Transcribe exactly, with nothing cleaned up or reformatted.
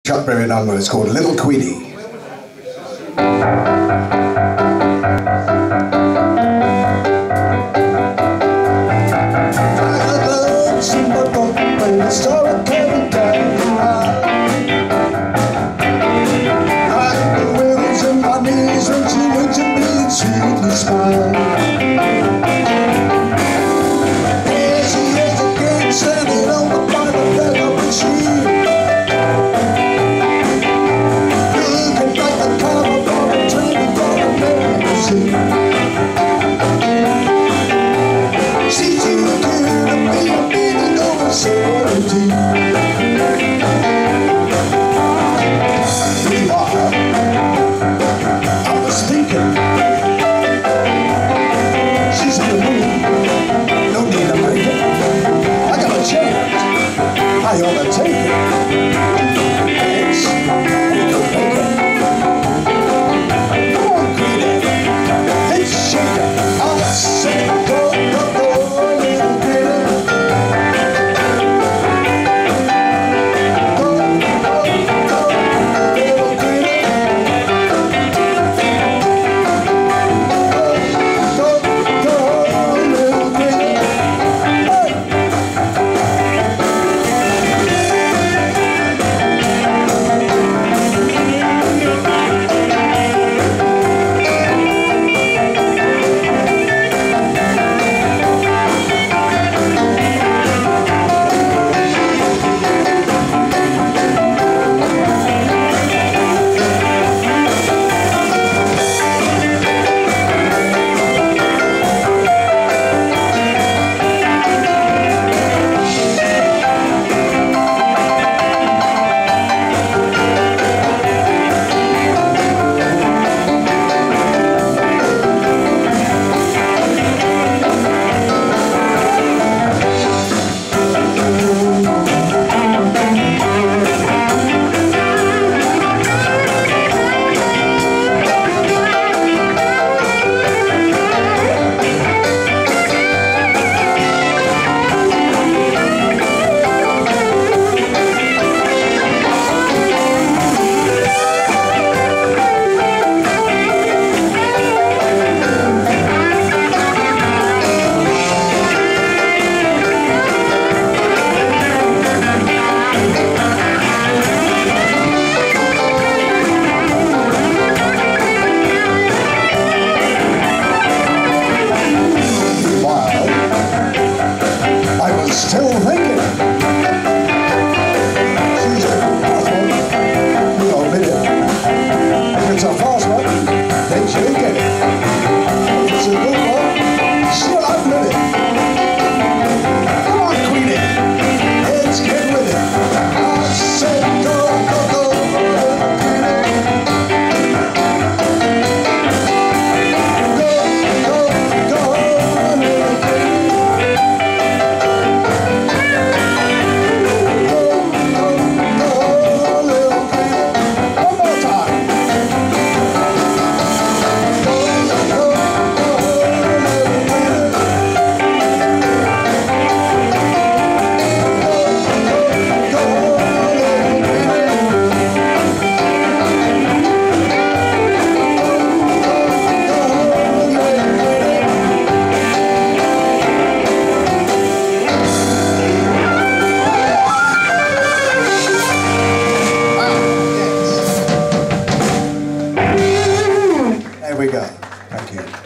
Chuck Berry number is called Little Queenie. I ought to take it. Thanks. We go make it. Come on, Queenie. Let's shake it. I say go, go, go, little Queenie. Go, go, go, little Queenie. Go, go, go, little Queenie. Still thinking. She's a fast one. We'll admit it. If it's a fast one, then she'll get it. If it's a good one, she'll admit it. Come on, Queenie. Let's get with it. I said go, go, go, little Queenie. Go, go, go, little Queenie. There we go. Thank you.